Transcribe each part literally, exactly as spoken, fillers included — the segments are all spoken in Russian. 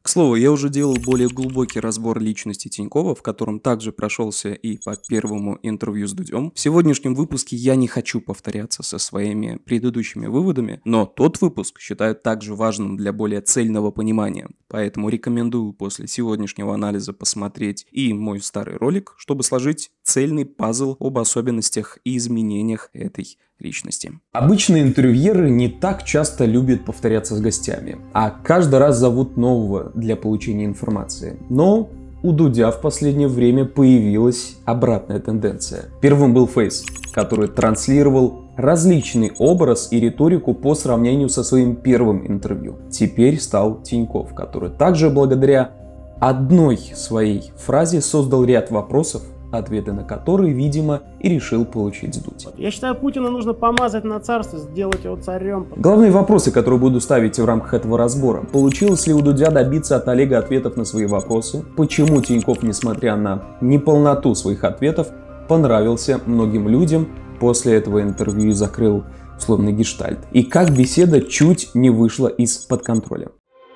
К слову, я уже делал более глубокий разбор личности Тинькова, в котором также прошелся и по первому интервью с Дудем. В сегодняшнем выпуске я не хочу повторяться со своими предыдущими выводами, но тот выпуск считаю также важным для более цельного понимания. Поэтому рекомендую после сегодняшнего анализа посмотреть и мой старый ролик, чтобы сложить цельный пазл об особенностях и изменениях этой личности. Обычные интервьюеры не так часто любят повторяться с гостями, а каждый раз зовут нового для получения информации. Но у Дудя в последнее время появилась обратная тенденция. Первым был Фейс, который транслировал различный образ и риторику по сравнению со своим первым интервью. Теперь стал Тиньков, который также благодаря одной своей фразе создал ряд вопросов, ответы на которые, видимо, и решил получить Дудь. Я считаю, Путина нужно помазать на царство, сделать его царем. Главные вопросы, которые буду ставить в рамках этого разбора. Получилось ли у Дудя добиться от Олега ответов на свои вопросы? Почему Тиньков, несмотря на неполноту своих ответов, понравился многим людям? После этого интервью закрыл условный гештальт. И как беседа чуть не вышла из-под контроля.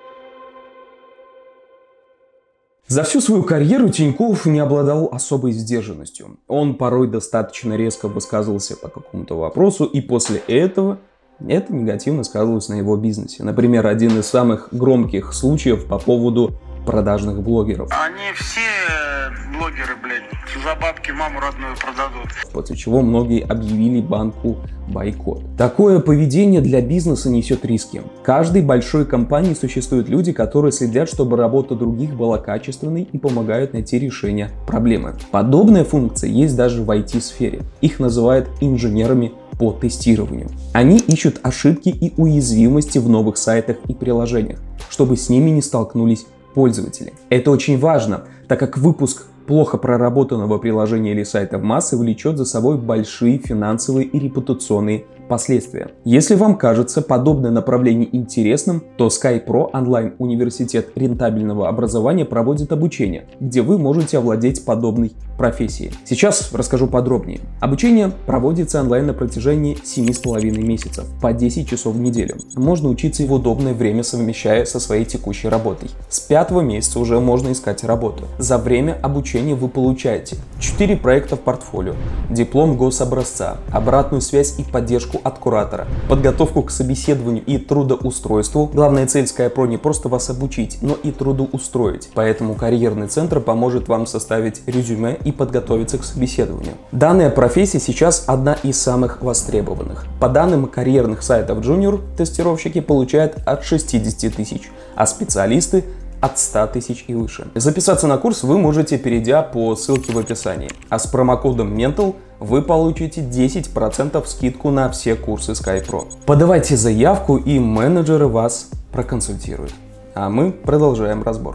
За всю свою карьеру Тиньков не обладал особой сдержанностью. Он порой достаточно резко высказывался по какому-то вопросу, и после этого это негативно сказывалось на его бизнесе. Например, один из самых громких случаев по поводу продажных блогеров. Они все блогеры, блядь, за бабки маму родную продадут. После чего многие объявили банку бойкот. Такое поведение для бизнеса несет риски. В каждой большой компании существуют люди, которые следят, чтобы работа других была качественной и помогают найти решение проблемы. Подобная функция есть даже в ай ти-сфере. Их называют инженерами по тестированию. Они ищут ошибки и уязвимости в новых сайтах и приложениях, чтобы с ними не столкнулись пользователи. Это очень важно, так как выпуск плохо проработанного приложения или сайта в массы влечет за собой большие финансовые и репутационные последствия. Если вам кажется подобное направление интересным, то SkyPro онлайн-университет рентабельного образования проводит обучение, где вы можете овладеть подобной профессией. Сейчас расскажу подробнее. Обучение проводится онлайн на протяжении семи с половиной месяцев, по десять часов в неделю. Можно учиться в удобное время, совмещая со своей текущей работой. С пятого месяца уже можно искать работу. За время обучения вы получаете четыре проекта в портфолио, диплом гособразца, обратную связь и поддержку от куратора, подготовку к собеседованию и трудоустройству. Главная цель SkyPro не просто вас обучить, но и трудоустроить. Поэтому карьерный центр поможет вам составить резюме и подготовиться к собеседованию. Данная профессия сейчас одна из самых востребованных. По данным карьерных сайтов Junior, тестировщики получают от шестидесяти тысяч, а специалисты от ста тысяч и выше. Записаться на курс вы можете, перейдя по ссылке в описании. А с промокодом ментал вы получите десять процентов скидку на все курсы SkyPro. Подавайте заявку, и менеджеры вас проконсультируют. А мы продолжаем разбор.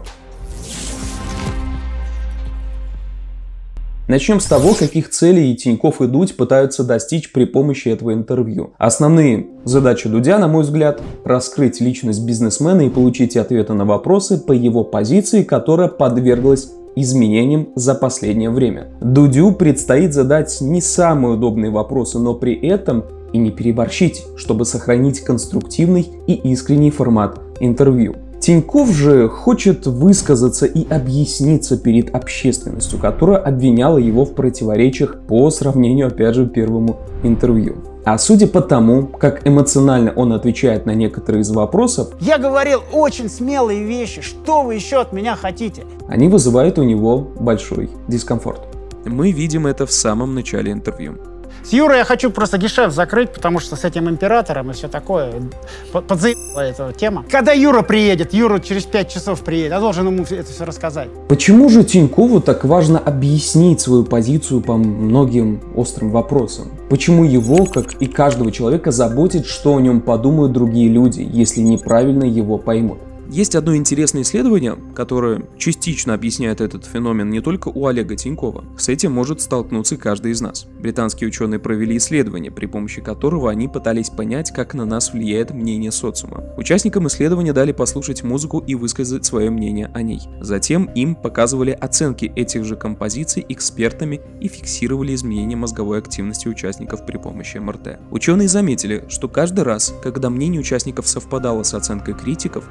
Начнем с того, каких целей Тиньков и Дудь пытаются достичь при помощи этого интервью. Основные задачи Дудя, на мой взгляд, раскрыть личность бизнесмена и получить ответы на вопросы по его позиции, которая подверглась изменениям за последнее время. Дудю предстоит задать не самые удобные вопросы, но при этом и не переборщить, чтобы сохранить конструктивный и искренний формат интервью. Тиньков же хочет высказаться и объясниться перед общественностью, которая обвиняла его в противоречиях по сравнению, опять же, первому интервью. А судя по тому, как эмоционально он отвечает на некоторые из вопросов, я говорил очень смелые вещи, что вы еще от меня хотите? Они вызывают у него большой дискомфорт. Мы видим это в самом начале интервью. С Юрой я хочу просто гешефт закрыть, потому что с этим императором и все такое подзаебала эта тема. Когда Юра приедет, Юра через пять часов приедет, я должен ему это все рассказать. Почему же Тинькову так важно объяснить свою позицию по многим острым вопросам? Почему его, как и каждого человека, заботит, что о нем подумают другие люди, если неправильно его поймут? Есть одно интересное исследование, которое частично объясняет этот феномен не только у Олега Тинькова. С этим может столкнуться каждый из нас. Британские ученые провели исследование, при помощи которого они пытались понять, как на нас влияет мнение социума. Участникам исследования дали послушать музыку и высказать свое мнение о ней. Затем им показывали оценки этих же композиций экспертами и фиксировали изменения мозговой активности участников при помощи эм эр тэ. Ученые заметили, что каждый раз, когда мнение участников совпадало с оценкой критиков, активировалось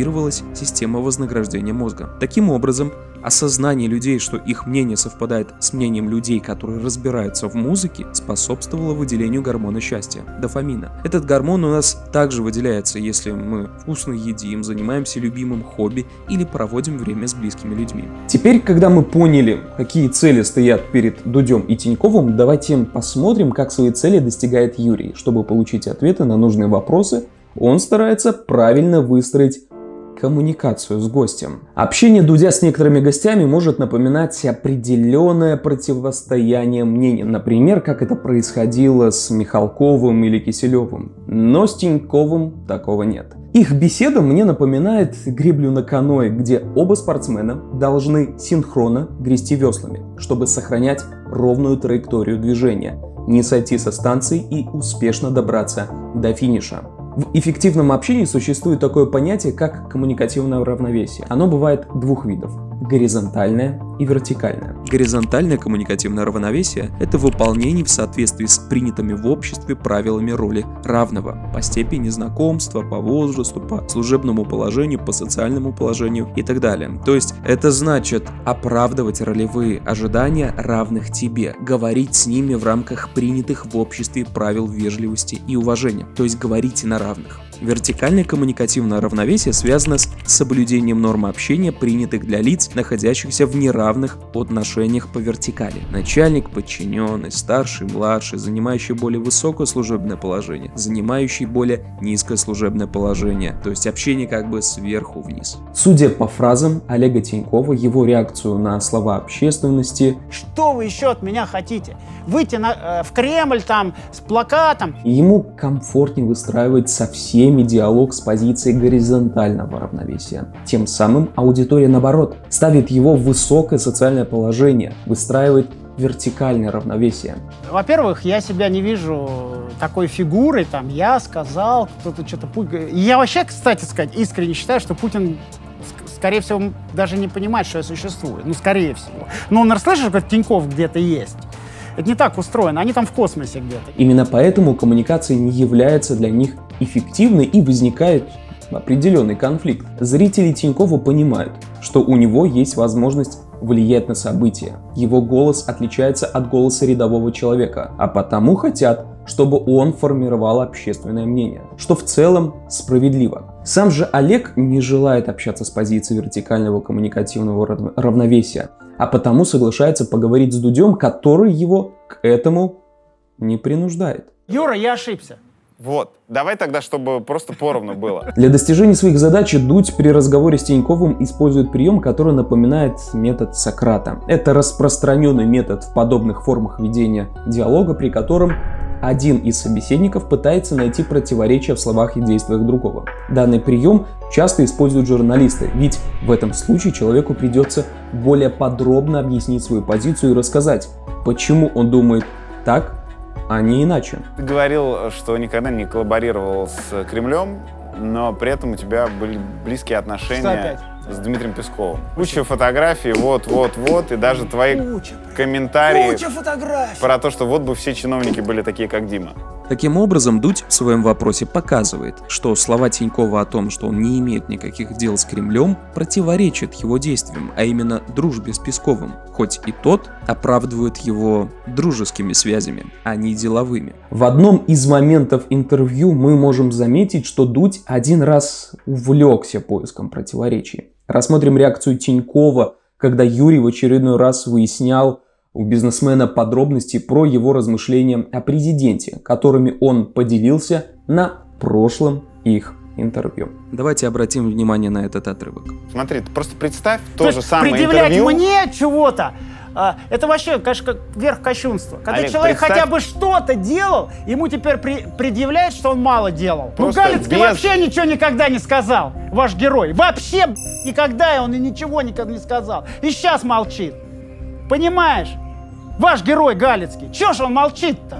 активировалась система вознаграждения мозга. Таким образом, осознание людей, что их мнение совпадает с мнением людей, которые разбираются в музыке, способствовало выделению гормона счастья – дофамина. Этот гормон у нас также выделяется, если мы вкусно едим, занимаемся любимым хобби или проводим время с близкими людьми. Теперь, когда мы поняли, какие цели стоят перед Дудем и Тиньковым, давайте посмотрим, как свои цели достигает Юрий. Чтобы получить ответы на нужные вопросы, он старается правильно выстроить коммуникацию с гостем. Общение Дудя с некоторыми гостями может напоминать определенное противостояние мнений. Например, как это происходило с Михалковым или Киселевым. Но с Тиньковым такого нет. Их беседа мне напоминает греблю на каноэ, где оба спортсмена должны синхронно грести веслами, чтобы сохранять ровную траекторию движения, не сойти со станции и успешно добраться до финиша. В эффективном общении существует такое понятие, как коммуникативное равновесие. Оно бывает двух видов – горизонтальное и вертикальное. Горизонтальное коммуникативное равновесие – это выполнение в соответствии с принятыми в обществе правилами роли равного по степени знакомства, по возрасту, по служебному положению, по социальному положению и так далее. То есть это значит оправдывать ролевые ожидания равных тебе, говорить с ними в рамках принятых в обществе правил вежливости и уважения, то есть говорить на равных. Вертикальное коммуникативное равновесие связано с соблюдением норм общения, принятых для лиц, находящихся в неравных отношениях по вертикали. Начальник, подчиненный, старший, младший, занимающий более высокое служебное положение, занимающий более низкое служебное положение. То есть общение как бы сверху вниз. Судя по фразам Олега Тинькова, его реакцию на слова общественности: Что вы еще от меня хотите? Выйти на, э, в Кремль там с плакатом? ему комфортнее выстраивать со всеми диалог с позиции горизонтального равновесия. Тем самым аудитория, наоборот, ставит его в высокое социальное положение, выстраивает вертикальное равновесие. Во-первых, я себя не вижу такой фигурой, там, я сказал, кто-то что-то... И я вообще, кстати сказать, искренне считаю, что Путин, скорее всего, даже не понимает, что я существую. Ну, скорее всего. Но он расслышал, что Тиньков где-то есть. Это не так устроено, они там в космосе где-то. Именно поэтому коммуникация не является для них эффективной и возникает определенный конфликт. Зрители Тинькова понимают, что у него есть возможность влиять на события. Его голос отличается от голоса рядового человека, а потому хотят, чтобы он формировал общественное мнение, что в целом справедливо. Сам же Олег не желает общаться с позиции вертикального коммуникативного равновесия, а потому соглашается поговорить с Дудем, который его к этому не принуждает. Юра, я ошибся. Вот, давай тогда, чтобы просто поровну было. Для достижения своих задач Дудь при разговоре с Тиньковым использует прием, который напоминает метод Сократа. Это распространенный метод в подобных формах ведения диалога, при котором один из собеседников пытается найти противоречия в словах и действиях другого. Данный прием часто используют журналисты, ведь в этом случае человеку придется более подробно объяснить свою позицию и рассказать, почему он думает так, а не иначе. Ты говорил, что никогда не коллаборировал с Кремлем, но при этом у тебя были близкие отношения с Дмитрием Песковым. Куча фотографий, вот, вот, вот, и даже твои Куча, комментарии Куча фотографий. про то, что вот бы все чиновники были такие, как Дима. Таким образом, Дудь в своем вопросе показывает, что слова Тинькова о том, что он не имеет никаких дел с Кремлем, противоречат его действиям, а именно дружбе с Песковым, хоть и тот оправдывает его дружескими связями, а не деловыми. В одном из моментов интервью мы можем заметить, что Дудь один раз увлекся поиском противоречий. Рассмотрим реакцию Тинькова, когда Юрий в очередной раз выяснял у бизнесмена подробности про его размышления о президенте, которыми он поделился на прошлом их интервью. Давайте обратим внимание на этот отрывок. Смотри, ты просто представь То то же есть самое предъявлять интервью. мне чего-то, а, это вообще, конечно, как верх кощунства. Когда Олег, человек представь- хотя бы что-то делал, ему теперь при- предъявляют, что он мало делал. Просто ну, Галицкий без- вообще ничего никогда не сказал, ваш герой. Вообще б***ь, никогда он и ничего никогда не сказал. И сейчас молчит. Понимаешь? Ваш герой Галицкий. Чего ж он молчит-то?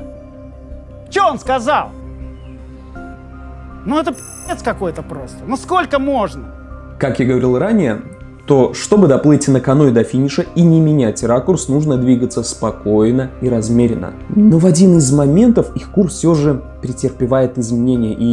Че он сказал? Ну это пи***ц какой-то просто. Ну сколько можно? Как я говорил ранее, то чтобы доплыть на каноэ до финиша и не менять ракурс, нужно двигаться спокойно и размеренно. Но в один из моментов их курс все же претерпевает изменения, и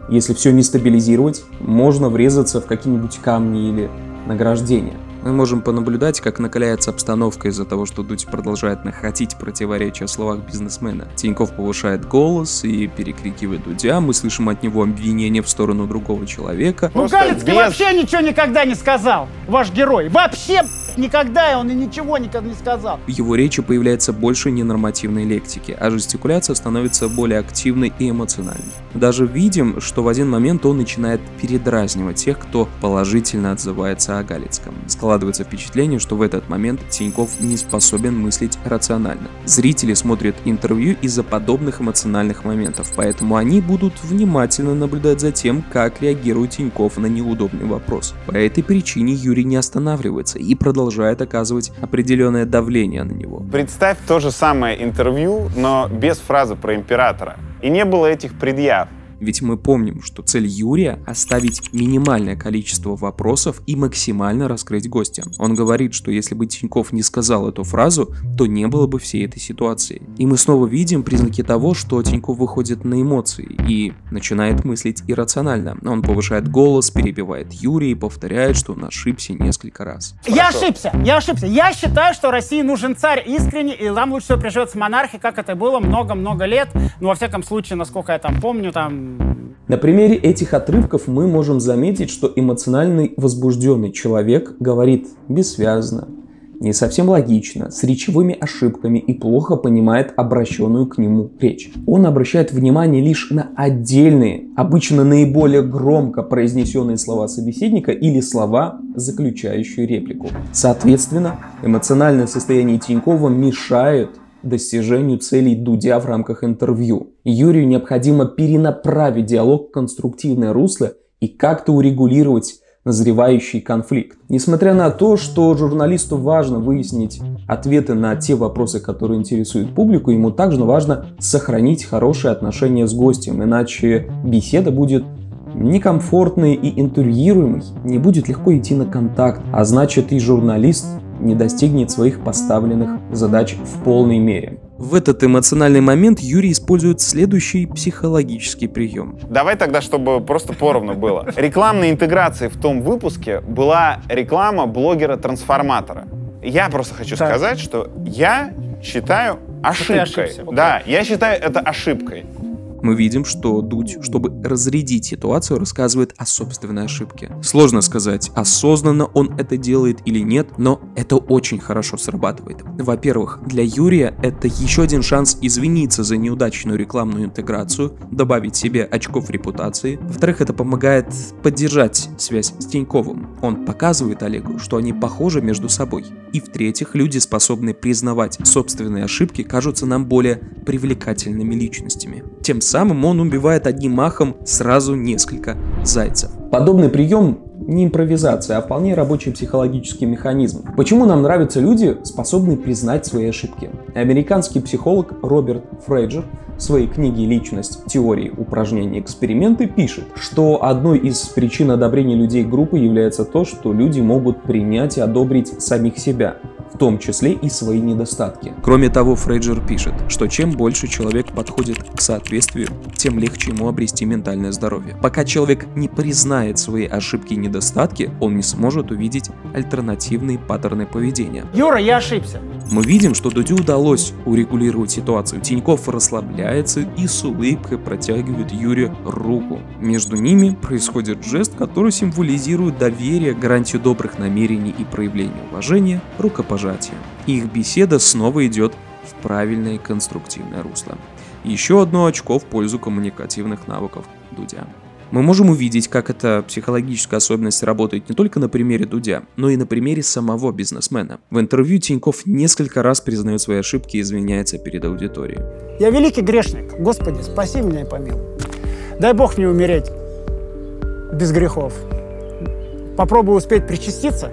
Если все не стабилизировать, можно врезаться в какие-нибудь камни или награждения. Мы можем понаблюдать, как накаляется обстановка из-за того, что Дудь продолжает находить противоречия в словах бизнесмена. Тиньков повышает голос и перекрикивает Дудя, мы слышим от него обвинения в сторону другого человека. Ну, Галицкий без... вообще ничего никогда не сказал, ваш герой. Вообще никогда он и ничего никогда не сказал. В его речи появляется больше ненормативной лексики, а жестикуляция становится более активной и эмоциональной. Даже видим, что в один момент он начинает передразнивать тех, кто положительно отзывается о Галицком. Складывается впечатление, что в этот момент Тиньков не способен мыслить рационально. Зрители смотрят интервью из-за подобных эмоциональных моментов, поэтому они будут внимательно наблюдать за тем, как реагирует Тиньков на неудобный вопрос. По этой причине Юрий не останавливается и продолжает оказывать определенное давление на него. Представь то же самое интервью, но без фразы про императора. И не было этих предъяв. Ведь мы помним, что цель Юрия — оставить минимальное количество вопросов и максимально раскрыть гостя. Он говорит, что если бы Тиньков не сказал эту фразу, то не было бы всей этой ситуации. И мы снова видим признаки того, что Тиньков выходит на эмоции и начинает мыслить иррационально. Он повышает голос, перебивает Юрия и повторяет, что он ошибся несколько раз. Я Хорошо. ошибся, я ошибся. Я считаю, что России нужен царь искренне, и там лучше всего приживется монархия, как это было много-много лет. Ну, во всяком случае, насколько я там помню, там... На примере этих отрывков мы можем заметить, что эмоциональный возбужденный человек говорит бессвязно, не совсем логично, с речевыми ошибками и плохо понимает обращенную к нему речь. Он обращает внимание лишь на отдельные, обычно наиболее громко произнесенные слова собеседника или слова, заключающие реплику. Соответственно, эмоциональное состояние Тинькова мешает достижению целей Дудя в рамках интервью. Юрию необходимо перенаправить диалог в конструктивное русло и как-то урегулировать назревающий конфликт. Несмотря на то, что журналисту важно выяснить ответы на те вопросы, которые интересуют публику, ему также важно сохранить хорошие отношения с гостем, иначе беседа будет некомфортной и интервьюируемой, не будет легко идти на контакт, а значит и журналист не достигнет своих поставленных задач в полной мере. В этот эмоциональный момент Юрий использует следующий психологический прием. Давай тогда, чтобы просто поровну было. Рекламной интеграцией в том выпуске была реклама блогера-трансформатора. Я просто хочу так. сказать, что я считаю ошибкой. Ошибся, да, я считаю это ошибкой. Мы видим, что Дудь, чтобы разрядить ситуацию, рассказывает о собственной ошибке. Сложно сказать, осознанно он это делает или нет, но это очень хорошо срабатывает. Во-первых, для Юрия это еще один шанс извиниться за неудачную рекламную интеграцию, добавить себе очков репутации. Во-вторых, это помогает поддержать связь с Тиньковым. Он показывает Олегу, что они похожи между собой. И в-третьих, люди, способные признавать собственные ошибки, кажутся нам более привлекательными личностями. Тем самым он убивает одним махом сразу несколько зайцев. Подобный прием не импровизация, а вполне рабочий психологический механизм. Почему нам нравятся люди, способные признать свои ошибки? Американский психолог Роберт Фрейджер в своей книге «Личность. Теории, упражнения, эксперименты» пишет, что одной из причин одобрения людей группы является то, что люди могут принять и одобрить самих себя, в том числе и свои недостатки. Кроме того, Фрейджер пишет, что чем больше человек подходит к соответствию, тем легче ему обрести ментальное здоровье. Пока человек не признает свои ошибки и недостатки, он не сможет увидеть альтернативные паттерны поведения. Юра, я ошибся. Мы видим, что Дудю удалось урегулировать ситуацию. Тиньков расслабляется и с улыбкой протягивает Юрию руку. Между ними происходит жест, который символизирует доверие, гарантию добрых намерений и проявление уважения, рукопожатие. Их беседа снова идет в правильное и конструктивное русло. Еще одно очко в пользу коммуникативных навыков Дудя. Мы можем увидеть, как эта психологическая особенность работает не только на примере Дудя, но и на примере самого бизнесмена. В интервью Тиньков несколько раз признает свои ошибки и извиняется перед аудиторией. Я великий грешник. Господи, спаси меня и помилуй. Дай Бог мне умереть без грехов. Попробую успеть причаститься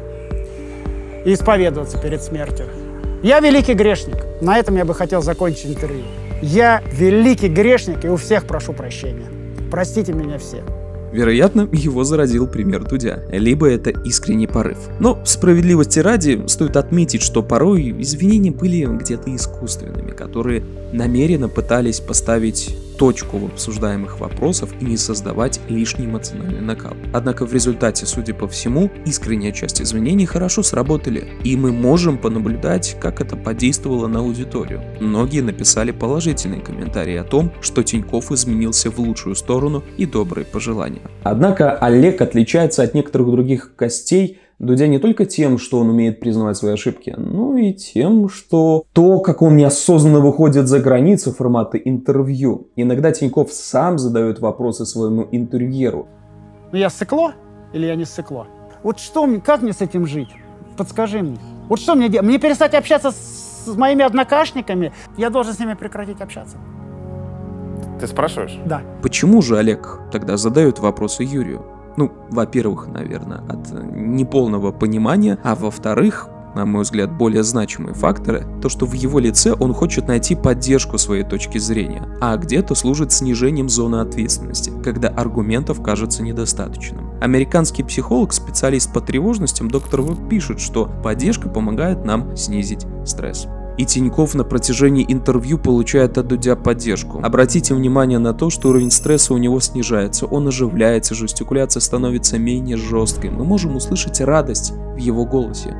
и исповедоваться перед смертью. Я великий грешник. На этом я бы хотел закончить интервью. Я великий грешник и у всех прошу прощения. Простите меня все. Вероятно, его заразил пример Дудя, либо это искренний порыв. Но справедливости ради стоит отметить, что порой извинения были где-то искусственными, которые намеренно пытались поставить точку в обсуждаемых вопросах и не создавать лишний эмоциональный накал. Однако в результате, судя по всему, искренняя часть извинений хорошо сработали, и мы можем понаблюдать, как это подействовало на аудиторию. Многие написали положительные комментарии о том, что Тинькофф изменился в лучшую сторону и добрые пожелания. Однако Олег отличается от некоторых других гостей Дудя не только тем, что он умеет признавать свои ошибки, но и тем, что то, как он неосознанно выходит за границы формата интервью. Иногда Тинькофф сам задает вопросы своему интервьюеру. Ну я ссыкло или я не ссыкло? Вот что, как мне с этим жить? Подскажи мне. Вот что мне делать? Мне перестать общаться с, с моими однокашниками? Я должен с ними прекратить общаться. Ты спрашиваешь? Да. Почему же Олег тогда задает вопросы Юрию? Ну, во-первых, наверное, от неполного понимания, а во-вторых, на мой взгляд, более значимые факторы, то, что в его лице он хочет найти поддержку своей точки зрения, а где-то служит снижением зоны ответственности, когда аргументов кажется недостаточным. Американский психолог, специалист по тревожностям, доктор В, пишет, что поддержка помогает нам снизить стресс. И Тинькофф на протяжении интервью получает от Дудя поддержку. Обратите внимание на то, что уровень стресса у него снижается, он оживляется, жестикуляция становится менее жесткой. Мы можем услышать радость в его голосе.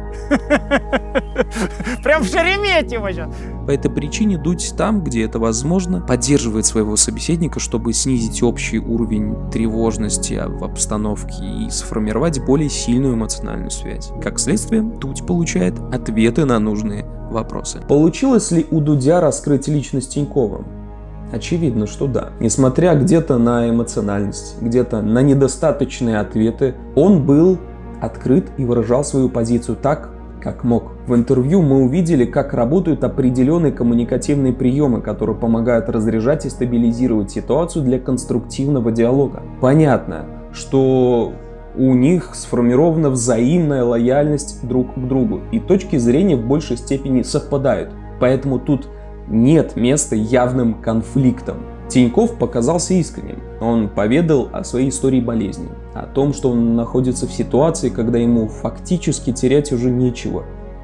Прям в Шереметьево сейчас. По этой причине Дудь там, где это возможно, поддерживает своего собеседника, чтобы снизить общий уровень тревожности в обстановке и сформировать более сильную эмоциональную связь. Как следствие, Дудь получает ответы на нужные вопросы. Получилось ли у Дудя раскрыть личность Тинькова? Очевидно, что да. Несмотря где-то на эмоциональность, где-то на недостаточные ответы, он был открыт и выражал свою позицию так, как мог. В интервью мы увидели, как работают определенные коммуникативные приемы, которые помогают разряжать и стабилизировать ситуацию для конструктивного диалога. Понятно, что у них сформирована взаимная лояльность друг к другу, и точки зрения в большей степени совпадают. Поэтому тут нет места явным конфликтам. Тинькофф показался искренним. Он поведал о своей истории болезни, о том, что он находится в ситуации, когда ему фактически терять уже нечего,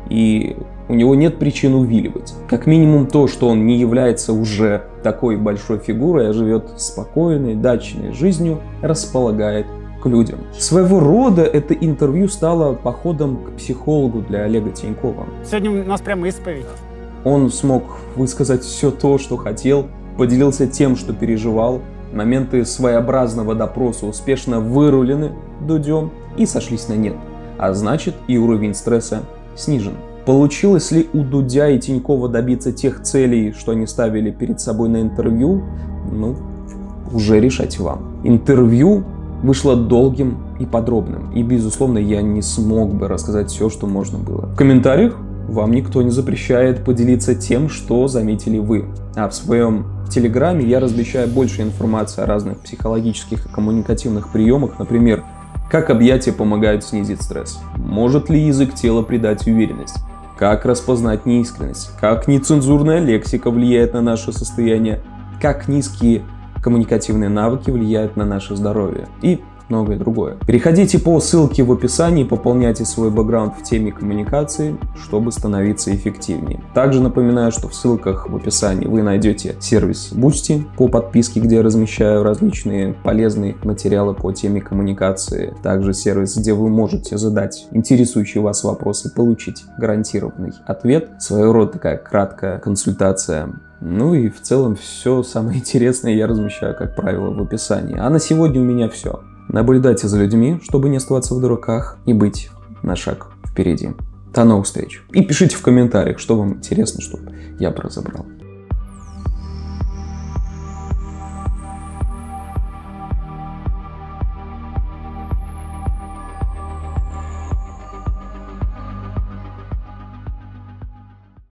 и у него нет причин увиливать. Как минимум то, что он не является уже такой большой фигурой, а живет спокойной, дачной жизнью, располагает к людям. Своего рода это интервью стало походом к психологу для Олега Тинькова. Сегодня у нас прямо исповедь. Он смог высказать все то, что хотел, поделился тем, что переживал. Моменты своеобразного допроса успешно вырулены Дудем и сошлись на нет. А значит, и уровень стресса снижен. Получилось ли у Дудя и Тинькова добиться тех целей, что они ставили перед собой на интервью? Ну, уже решать вам. Интервью вышло долгим и подробным, и, безусловно, я не смог бы рассказать все, что можно было. В комментариях вам никто не запрещает поделиться тем, что заметили вы. А в своем телеграме я размещаю больше информации о разных психологических и коммуникативных приемах, например, как объятия помогают снизить стресс, может ли язык тела придать уверенность, как распознать неискренность, как нецензурная лексика влияет на наше состояние, как низкие коммуникативные навыки влияют на наше здоровье и многое другое. Переходите по ссылке в описании, пополняйте свой бэкграунд в теме коммуникации, чтобы становиться эффективнее. Также напоминаю, что в ссылках в описании вы найдете сервис Boosty по подписке, где я размещаю различные полезные материалы по теме коммуникации. Также сервис, где вы можете задать интересующие вас вопросы и получить гарантированный ответ. Своего рода такая краткая консультация. Ну и в целом все самое интересное я размещаю, как правило, в описании. А на сегодня у меня все. Наблюдайте за людьми, чтобы не оставаться в дураках и быть на шаг впереди. До новых встреч. И пишите в комментариях, что вам интересно, чтобы я бы разобрал.